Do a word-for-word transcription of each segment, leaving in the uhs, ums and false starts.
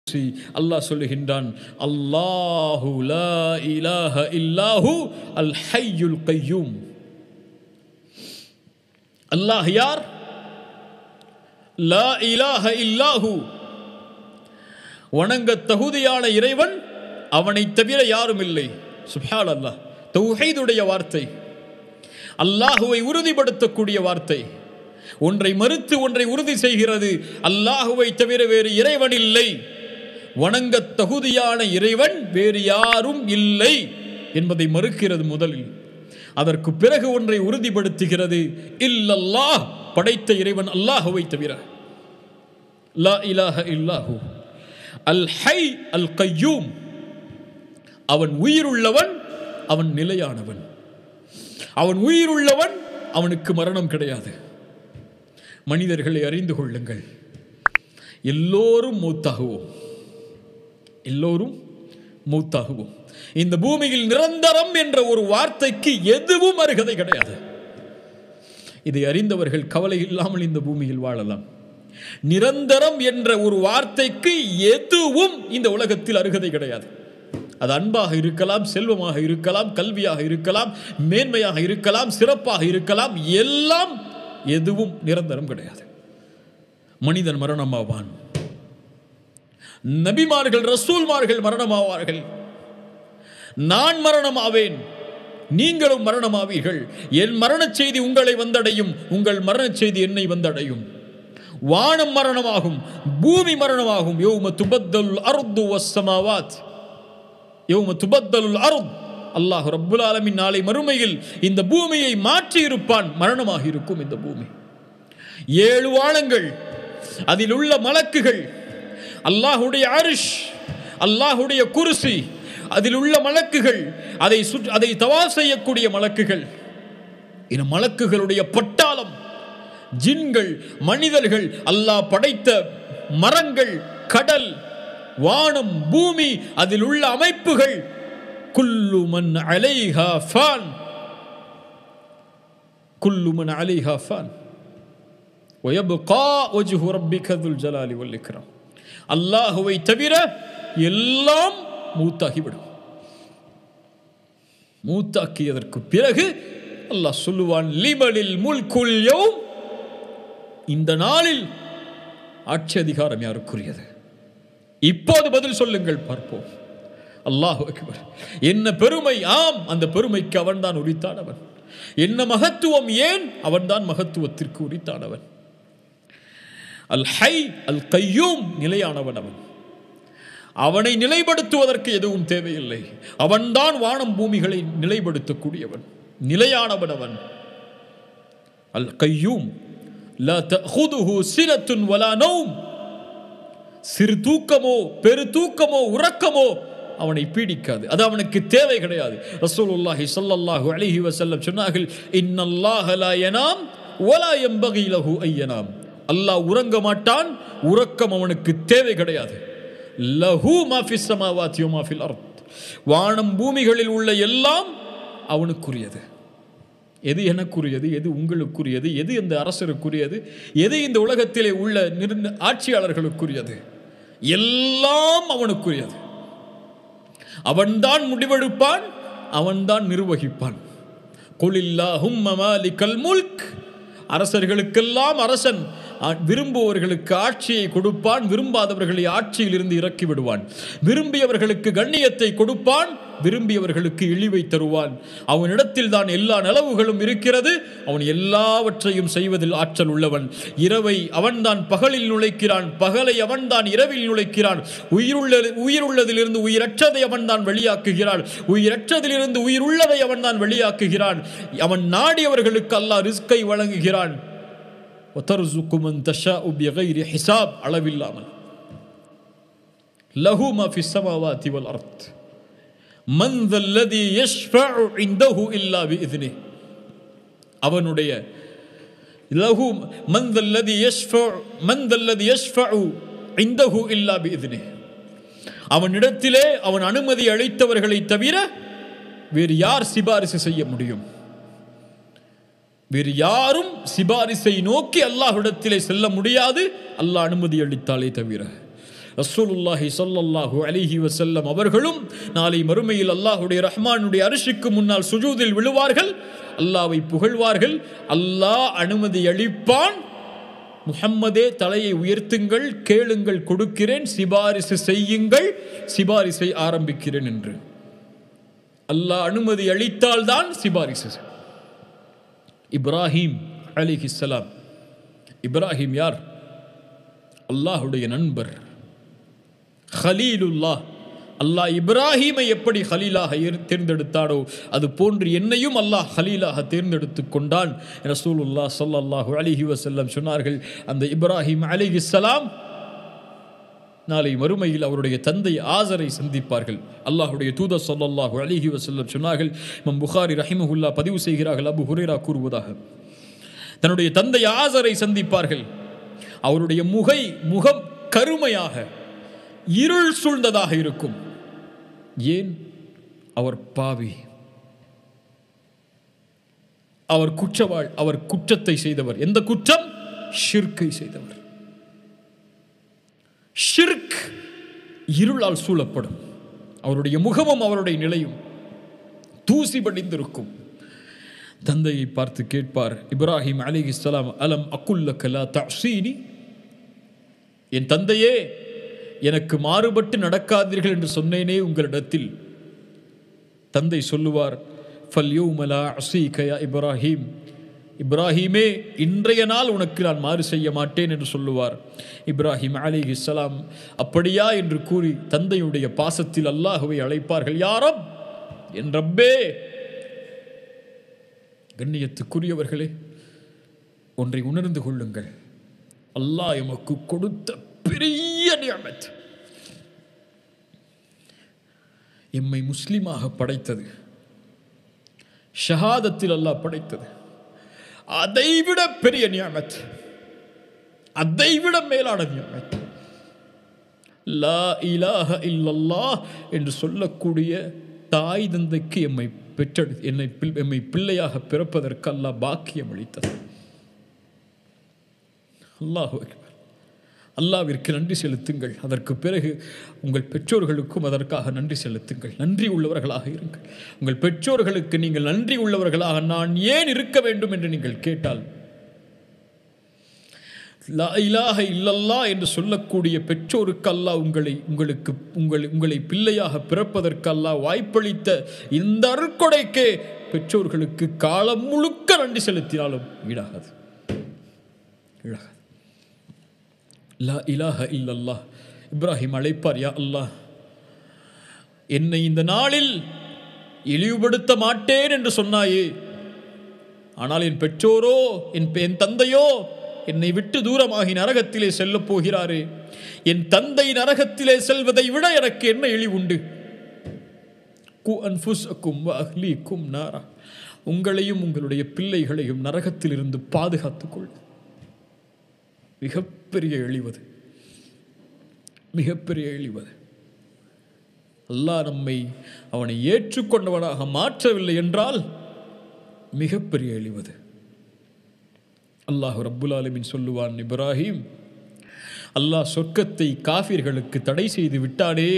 அல்லாஹ் சொல்லுகின்றான், அல்லாஹு லா இலாஹ இல்லாஹு அல் ஹய்யுல் கய்யூம். அல்லாஹ் யார்? லா இலாஹ இல்லாஹு, வணங்க தகுதியான இறைவன் அவனை தவிர யாரும் இல்லை. சுப்ஹானல்லாஹ், தௌஹீதுடைய வார்த்தை, அல்லாஹுவை உறுதிப்படுத்தக்கூடிய வார்த்தை. ஒன்றை மறுத்து ஒன்றை உறுதி செய்கிறது. அல்லாஹுவை தவிர வேறு இறைவன் இல்லை, வணங்க தகுதியான இறைவன் வேறு யாரும் இல்லை என்பதை மறுக்கிறது முதலில். அதற்கு பிறகு ஒன்றை உறுதிப்படுத்துகிறது, இல்லல்லாஹ், படைத்த இறைவன் அல்லாஹுவை தவிர. லா இலாஹ இல்லாஹு அல் ஹை அல் கய்யூம், அவன் உயிருள்ளவன், அவன் நிலையானவன். அவன் உயிருள்ளவன், அவனுக்கு மரணம் கிடையாது. மனிதர்களை அறிந்து கொள்ளுங்கள், எல்லோரும் மூத்தாகுவோம், எல்லோரும் மூத்தாகுவோம். இந்த பூமியில் நிரந்தரம் என்ற ஒரு வார்த்தைக்கு எதுவும் அருகதை கிடையாது. இதை அறிந்தவர்கள் கவலை இல்லாமல் இந்த பூமியில் வாழலாம். நிரந்தரம் என்ற ஒரு வார்த்தைக்கு எதுவும் இந்த உலகத்தில் அருகதை கிடையாது. அது அன்பாக இருக்கலாம், செல்வமாக இருக்கலாம், கல்வியாக இருக்கலாம், மேன்மையாக இருக்கலாம், சிறப்பாக இருக்கலாம், எல்லாம் எதுவும் நிரந்தரம் கிடையாது. மனிதன் மரணமாவான், நபிமார்கள் ரசூல்மார்கள் மரணமாவார்கள், நான் மரணமாவேன், நீங்களும் மரணமாவீர்கள். என் மரண செய்தி உங்களை வந்தடையும், உங்கள் மரண செய்தி என்னை வந்தடையும். வானம் மரணமாகும், பூமி மரணமாகும். யௌம துபத்தலுல் அர்து வஸ்ஸமாவாத், யௌம துபத்தலுல் அர்து, அல்லாஹ் ரப்புல் ஆலமீன் நாளை மறுமையில் இந்த பூமியை மாற்றி இருப்பான். மரணமாக இருக்கும் இந்த பூமி. ஏழு வானங்கள், அதில் உள்ள மலக்குகள், அல்லாஹுடைய அரிஷ், அல்லாஹுடைய குர்சி, அதில் உள்ள மலக்குகள், அதை அதை தவாஃப் செய்யக்கூடிய மலக்குகள், இந்த மலக்குகளுடைய பட்டாளம், ஜின்கள், மனிதர்கள், அல்லாஹ் படைத்த மரங்கள், கடல், வானம், பூமி, அதில் உள்ள அமைப்புகள், குல்லு மன் அலைஹா ஃபான், குல்லு மன் அலைஹா ஃபான் வயப்கா வஜ்ஹு ரப்பிக துல் ஜலாலி வல் இக்ராம். அல்லாஹுவை தவிர எல்லாம் மூத்தாகிவிடும். மூத்தாக்கியதற்கு பிறகு அல்லாஹ் சொல்லுவான், லிமனில் முல்குல் யௌம், இந்த நாளில் ஆட்சி அதிகாரம் யாருக்குரியது? இப்போது பதில் சொல்லுங்கள், பார்ப்போம். அல்லாஹு அக்பர். என்ன பெருமை! ஆம், அந்த பெருமைக்கு அவன்தான் உரித்தானவன். என்ன மகத்துவம்! ஏன்? அவன்தான் மகத்துவத்திற்கு உரித்தானவன். அல் ஹை அல் கய்யூம், நிலையானவன் அவன். அவனை நிலைப்படுத்துவதற்கு எதுவும் தேவையில்லை. அவன்தான் வானம் பூமிகளை நிலைப்படுத்தக்கூடியவன், நிலையானவன் அவன். அல் கய்யூம், லா தஅஹுதுஹு சினத்துன் வலா நௌம், சிறு தூக்கமோ பெரு தூக்கமோ உறக்கமோ அவனை பீடிக்காது, அது அவனுக்கு தேவை கிடையாது. ரசூலுல்லாஹி ஸல்லல்லாஹு அலைஹி வஸல்லம் சொன்னார்கள், இன்னல்லாஹ லா யனாம் வலா யம்பகி லஹு அய்யனாம். அல்லாஹ் உறங்க மாட்டான், உறக்கம் அவனுக்கு தேவை கிடையாது. லஹு மா ஃபிஸ் ஸமாவாதி வ மா ஃபில் அர்த், வானம் பூமிகளில் உள்ள எல்லாம் அவனுக்குரியது. எது எனக்குரியது, எது உங்களுக்குரியது, எது இந்த அரசருக்குரியது, எது இந்த உலகத்திலே உள்ள ஆட்சியாளர்களுக்குரியது? எல்லாம் அவனுக்குரியது. அவன்தான் முடிவெடுப்பான், அவன்தான் நிர்வகிப்பான். குலில்லாஹும்ம மாலிகல் முல்க், அரசர்களுக்கெல்லாம் அரசன். விரும்புவர்களுக்கு ஆட்சியை கொடுப்பான், விரும்பாதவர்களை ஆட்சியில் இருந்து இறக்கி விடுவான். விரும்பியவர்களுக்கு கண்ணியத்தை கொடுப்பான், விரும்பியவர்களுக்கு இழிவை தருவான். அவனிடத்தில் தான் எல்லா நலவுகளும் இருக்கிறது. அவன் எல்லாவற்றையும் செய்வதில் ஆற்றல் உள்ளவன். இரவை அவன்தான் பகலில் நுழைக்கிறான், பகலை அவன்தான் இரவில் நுழைக்கிறான். உயிருள்ள உயிருள்ளதிலிருந்து உயிரற்றதை அவன்தான் வெளியாக்குகிறான், உயிரற்றதிலிருந்து உயிருள்ளதை அவன்தான் வெளியாக்குகிறான். அவன் நாடியவர்களுக்கு அல்லாஹ் ரிஸ்கை வழங்குகிறான். وَتَرْزُقُ مَنْ تَشَاءُ بِغَيْرِ حِسَابٍ, அளவில்லாமல். لَهُ مَا فِي السَّمَاوَاتِ وَالْأَرْضِ مَنْ ذَا الَّذِي يَشْفَعُ عِنْدَهُ إِلَّا بِإِذْنِهِ. அவனுடைய لَهُ مَنْ ذَا الَّذِي يَشْفَعُ مَنْ ذَا الَّذِي يَشْفَعُ عِنْدَهُ إِلَّا بِإِذْنِهِ. அவனிடத்திலே அவன் அனுமதி அளித்தவர்களை தவிர வேறு யார் சிபாரிசு செய்ய முடியும்? வேறு யாரும் சிபாரிசை நோக்கி அல்லாஹ்விடத்திலே செல்ல முடியாது, அல்லாஹ் அனுமதி அளித்தாலே தவிர. ரசூலுல்லாஹி ஸல்லல்லாஹு அலைஹி வஸல்லம் அவர்களும் நாளை மறுமையில் அல்லாஹ்வுடைய ரஹ்மானுடைய அர்ஷுக்கு முன்னால் சுஜூதில் விழுவார்கள், அல்லாஹ்வை புகழ்வார்கள். அல்லாஹ் அனுமதி அளிப்பான், முஹம்மதே தலையை உயர்த்துங்கள், கேளுங்கள் கொடுக்கிறேன், சிபாரிசு செய்யுங்கள், சிபாரிசை ஆரம்பிக்கிறேன் என்று. அல்லாஹ் அனுமதி அளித்தால்தான் சிபாரிசு. இப்ராஹிம் அலைஹிஸ்ஸலாம், இப்ராஹிம் யார்? அல்லாஹ்வுடைய நண்பர், ஹலீலுல்லாஹ். அல்லாஹ் இப்ராஹீமை எப்படி ஹலீலாக தேர்ந்தெடுத்தானோ அது போன்று என்னையும் அல்லாஹ் ஹலீலாக தேர்ந்தெடுத்து கொண்டான். ரசூலுல்லாஹ் ஸல்லல்லாஹு அலைஹி வஸல்லம் சொன்னார்கள், அந்த இப்ராஹிம் அலைஹிஸ்ஸலாம் நாளை மறுமையில் அவருடைய தந்தை ஆசரை சந்திப்பார்கள். அல்லாஹ்வுடைய தூதர் ஸல்லல்லாஹு அலைஹி வஸல்லம் சொன்னார்கள், இமாம் புகாரி ரஹிமஹுல்லாஹ் பதிவு செய்கிறார்கள், அபூ ஹுரைரா கூறுவதாக, தன்னுடைய தந்தை ஆசரை சந்திப்பார்கள். அவருடைய முகை முகம் கருமையாக இருள் சூழ்ந்ததாக இருக்கும். ஏன்? அவர் பாவி, அவர் குற்றவாள், அவர் குற்றத்தை செய்தவர். எந்த குற்றம்? ஷிர்க்கை செய்தவர். ஷிர்க் இருளால் சூழப்படும். அவருடைய முகமும் அவருடைய நிலையும் தூசி படிந்திருக்கும். தந்தையை பார்த்து கேட்பார் இப்ராஹிம் அலைஹிஸ்ஸலாம், அலம் அகுல்லக லா தஅஸீனி, என் தந்தையே, எனக்கு மாறுபட்டு நடக்காதீர்கள் என்று சொன்னேனே உங்களிடத்தில். தந்தை சொல்லுவார், ஃபல்யௌம லா அஸீக யா இப்ராஹிம், இப்ராஹிமே, இன்றைய நாள் உனக்கு நான் மாறு செய்ய மாட்டேன் என்று சொல்லுவார். இப்ராஹிம் அலைஹிஸ்ஸலாம் அப்படியா என்று கூறி தந்தையுடைய பாசத்தில் அல்லாஹ்வை அழைப்பார்கள். யா ரப், என் ரப்பே. கண்ணியத்துக்குரியவர்களே, ஒன்றை உணர்ந்து கொள்ளுங்கள், அல்லாஹ் எமக்கு கொடுத்த பெரிய நிஅமத், எம்மை முஸ்லிமாக படைத்தது, ஷஹாதத்தில் அல்லாஹ் படைத்தது, அதைவிட பெரிய நிஅமத், அதைவிட மேலான நிஅமத் லா இலாஹ இல்லல்லாஹ் என்று சொல்லக்கூடிய தாய் தந்தைக்கு எம்மை பெற்றெடு என்னை எம்மை பிள்ளையாக பிறப்பதற்கு அல்லாஹ் பாக்கியம் அளித்தது. அல்லாஹு அக்பர். அல்லாஹ்விற்கு நன்றி செலுத்துங்கள். அதற்கு பிறகு உங்கள் பெற்றோர்களுக்கும் அதற்காக நன்றி செலுத்துங்கள். நன்றி உள்ளவர்களாக இருங்கள். உங்கள் பெற்றோர்களுக்கு நீங்கள் நன்றி உள்ளவர்களாக நான் ஏன் இருக்க வேண்டும் என்று நீங்கள் கேட்டால், லா இலாஹ இல்லல்லாஹ் என்று சொல்லக்கூடிய பெற்றோருக்கு அல்லாஹ் உங்களை உங்களுக்கு உங்களை உங்களை பிள்ளையாக பிறப்பதற்கு அல்லாஹ் வாய்ப்பளித்த இந்த அருட்கொடைக்கு பெற்றோர்களுக்கு காலம் முழுக்க நன்றி செலுத்தினாலும் ஈடாகாது, ஈடாகாது. லா இலாஹ இல்லல்லாஹ். இப்ராஹிம் அழைப்பார், யா அல்லாஹ், என்னை இந்த நாளில் இழிவுபடுத்த மாட்டேன் என்று சொன்னாயே, ஆனால் என் பெற்றோரோ என் தந்தையோ என்னை விட்டு தூரமாகி நரகத்திலே செல்ல போகிறாரே, என் தந்தை நரகத்திலே செல்வதை விட எனக்கு என்ன இழிவுண்டு? கு அன்ஃபுஸக்கும் வ அஹ்லீக்கும் நாரா, உங்களையும் உங்களுடைய பிள்ளைகளையும் நரகத்தில் இருந்து பாதுகாத்துக் கொள். மிகப்பெரிய இழிவது, மிகப்பெரிய இழிவது. அல்லாஹ் நம்மை அவனை ஏற்றுக்கொண்டவனாக மாற்றவில்லை என்றால் மிகப்பெரிய இழிவது. அல்லாஹ் ரப்புல் ஆலமீன் சொல்லுவான், இப்ராஹிம், அல்லாஹ் சொர்க்கத்தை காஃபிர்களுக்கு தடை செய்து விட்டானே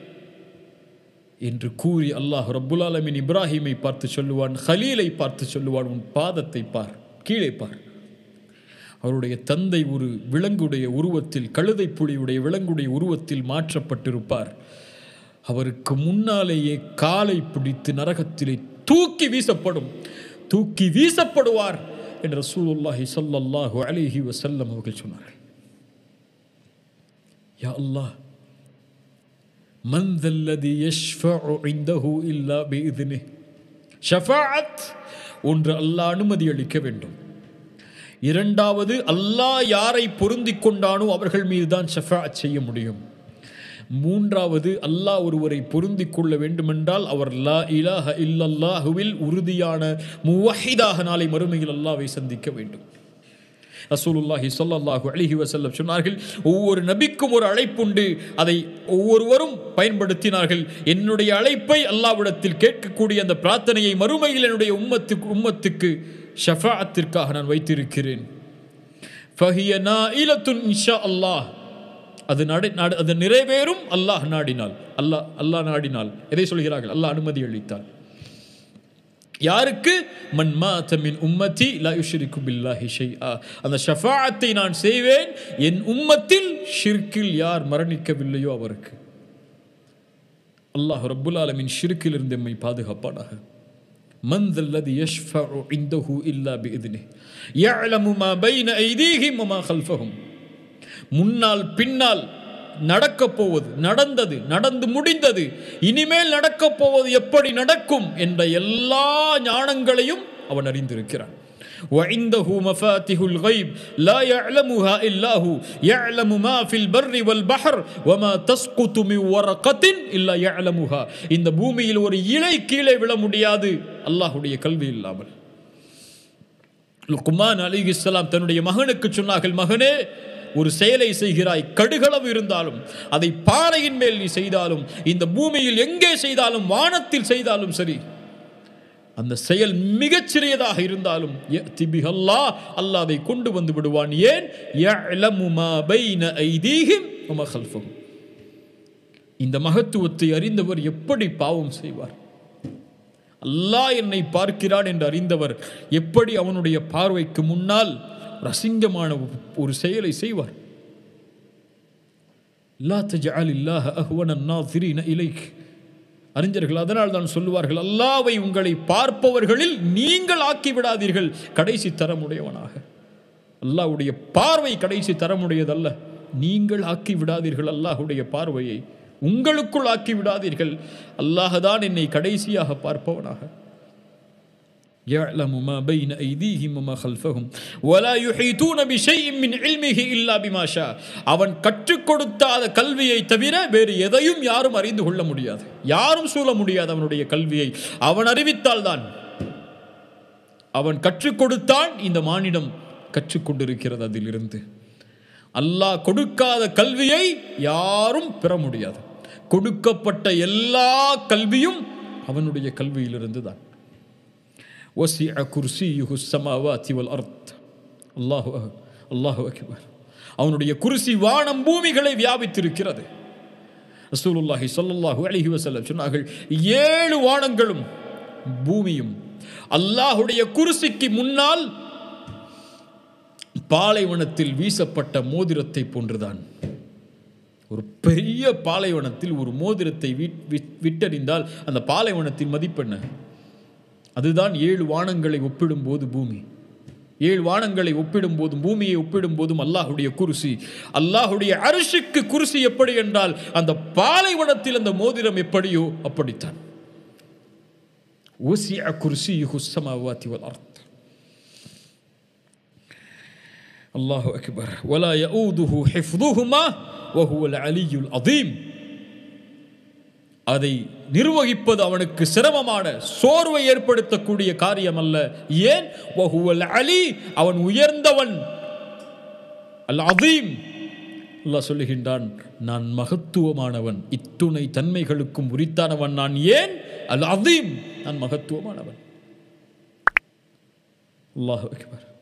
என்று கூறி அல்லாஹ் ரப்புல் ஆலமீன் இப்ராஹிமை பார்த்து சொல்லுவான், ஹலீலை பார்த்து சொல்லுவான், உன் பாதத்தை பார், கீழே பார். அவருடைய தந்தை ஒரு விலங்குடைய உருவத்தில், கழுதை புலியுடைய விலங்குடைய உருவத்தில் மாற்றப்பட்டிருப்பார். அவருக்கு முன்னாலேயே காலை பிடித்து நரகத்திலே தூக்கி வீசப்படும், தூக்கி வீசப்படுவார் என்று ரசூலுல்லாஹி ஸல்லல்லாஹு அலைஹி வஸல்லம் அவர்கள் சொன்னார்கள். யா அல்லாஹ், மன் தல்லதி யஷ்ஃபஉ இன்தஹு இல்லா பிஇذنஹு. ஷஃபாஅத் ஒன்று, அல்லாஹ் அனுமதி அளிக்க வேண்டும். இரண்டாவது, அல்லாஹ் யாரை பொருந்திக் கொண்டானோ அவர்கள் மீதுதான் ஷஃபாஅத் செய்ய முடியும். மூன்றாவது, அல்லாஹ் ஒருவரை பொருந்திக் கொள்ள வேண்டுமென்றால் அவர் லா இலாஹ இல்லல்லாஹுவில் உறுதியான முவஹிதாக நாளை மறுமையில் அல்லாஹ்வை சந்திக்க வேண்டும். ரசூலுல்லாஹி ஸல்லல்லாஹு அலைஹி வஸல்லம் சொன்னார்கள், ஒவ்வொரு நபிக்கும் ஒரு அழைப்புண்டு, அதை ஒவ்வொருவரும் பயன்படுத்தினார்கள். என்னுடைய அழைப்பை அல்லாஹ்விடத்தில் கேட்கக்கூடிய அந்த பிரார்த்தனையை மறுமையில் என்னுடைய உம்மத்துக்கு உம்மத்துக்கு ஷஃபாஅத்திற்காக நான் வைத்திருக்கிறேன். ஃபஹிய நாயிலத்துன் இன்ஷா அல்லாஹ். அது நட அது நிறைவேறும் அல்லாஹ் நாடினால். அல்லாஹ் அல்லாஹ் நாடினால். எதை சொல்கிறார்கள்? அல்லாஹ் அனுமதி அளித்தால். யாருக்கு? மன் மாத மின் உம்மதி லா யுஷ்ரிகு பில்லாஹி ஷைஆ. அந்த ஷஃபாஅத்தை நான் செய்வேன் என் உம்மத்தில் ஷிர்கில் யார் மரணிக்கவில்லையோ அவருக்கு. அல்லாஹ் ரப்புல் ஆலமீன் ஷிர்கில் இருந்து நம்மை பாதுகாப்பானாக. மன் தல்லதி யஷ்ஃபஉ இன்தஹு இல்லா பிஇذنஹி யஅலமு மா பைன ஐதீஹிம் வ மா கல்ஃபஹும். முன்னால் பின்னால் நடக்கப் போவது, நடந்தது, நடந்து முடிந்தது, இனிமேல் நடக்கப் போவது, எப்படி நடக்கும் என்ற எல்லா ஞானங்களையும் அவன் அறிந்திருக்கிறான். وعنده مفاتيح الغيب لا يعلمها إلا هو يعلم ما في البر والبحر وما تسقط من ورقة إلا يعلمها. இந்த பூமியில் ஒரு இலை கீழே விழ முடியாது அல்லாஹ்வுடைய கல்வி இல்லாமல். லுக்மான் அலைஹிஸ்ஸலாம் தன்னுடைய மகனுக்கு சொன்னார்கள், மகனே, ஒரு செயலை செய்கிறாய், கடுகளவு இருந்தாலும் அதை பாறையின் மேல் நீ செய்தாலும், இந்த பூமியில் எங்கே செய்தாலும், வானத்தில் செய்தாலும் சரி, அந்த செயல் மிகச்சிறியதாக இருந்தாலும் அல்லாஹ் அல்லாஹ் அதை கொண்டு வந்து விடுவான். ஏன்? யஅலமு மா பைன ஐதீஹிம் வ மா கல்ஃபஹும். இந்த மகத்துவத்தை அறிந்தவர் எப்படி பாவம் செய்வார்? அல்லாஹ் என்னை பார்க்கிறான் என்று அறிந்தவர் எப்படி அவனுடைய பார்வைக்கு முன்னால் ரசிங்கமான ஒரு செயலை செய்வார்? லா தஜஅலில்லாஹ அஹ்வன நாஸிரீன இலைக். அறிஞர்கள் அதனால் தான் சொல்லுவார்கள், அல்லாஹ்வை உங்களை பார்ப்பவர்களில் நீங்கள் ஆக்கி விடாதீர்கள் கடைசி தரமுடையவனாக. அல்லாஹ்வுடைய பார்வை கடைசி தரமுடையதல்ல. நீங்கள் ஆக்கி விடாதீர்கள் அல்லாஹ்வுடைய பார்வையை, உங்களுக்குள் ஆக்கி விடாதீர்கள். அல்லாஹ் தான் என்னை கடைசியாக பார்ப்பவனாக. يعلم ما بين أيديهم وما خلفهم ولا يحيطون بشيء من علمه إلا بما شاء. அவன் கற்றுக் கொடுத்த கல்வியை தவிர வேறு எதையும் யாரும் அறிந்து கொள்ள முடியாது, யாரும் சூழ முடியாது அவனுடைய கல்வியை. அவன் அறிவித்தால் தான், அவன் கற்றுக் கொடுத்தான், இந்த மானிடம் கற்றுக்கொண்டிருக்கிறது. அதிலிருந்து அல்லாஹ் கொடுக்காத கல்வியை யாரும் பெற முடியாது. கொடுக்கப்பட்ட எல்லா கல்வியும் அவனுடைய கல்வியிலிருந்து தான். وسع كرسيه السماوات والأرض. الله الله أكبر. அவனுடைய குர்சி வானம் பூமிகளை வியாபித்திருக்கிறது. ரசூலுல்லாஹி ஸல்லல்லாஹு அலைஹி வஸல்லம் சொன்னார்கள், ஏழு வானங்களும் பூமியும் அல்லாஹ்வுடைய குர்சிக்கு முன்னால் பாலைவனத்தில் வீசப்பட்ட மோதிரத்தை போன்றுதான். ஒரு பெரிய பாலைவனத்தில் ஒரு மோதிரத்தை விட்டறிந்தால் அந்த பாலைவனத்தின் மதிப்பென்ன? அதுதான் ஏழு வானங்களை ஒப்பிடும் போது பூமி. ஏழு வானங்களை ஒப்பிடும் போதும் பூமியை ஒப்பிடும் போதும் அல்லாஹ்வுடைய குர்சி, அல்லாஹ்வுடைய அர்ஷுக்கு குர்சி எப்படி என்றால் அந்த பாலைவனத்தில் அந்த மோதிரம் எப்படியோ அப்படித்தான். وسع كرسيه السماوات والأرض. الله أكبر. ولا يؤوده حفظهما وهو العلي العظيم. அதை நிர்வகிப்பது அவனுக்கு சிரமமான, சோர்வை ஏற்படுத்தக்கூடிய காரியம் அல்ல. ஏன்? வஹுவல் அலி, அவன் உயர்ந்தவன். அல் அதீம், அல்லாஹ் சொல்லுகின்றான், நான் மகத்துவமானவன், இத்துணை தன்மைகளுக்கும் உரித்தானவன் நான். ஏன்? அல் அதீம், நான் மகத்துவமானவன். அல்லாஹு அக்பர்.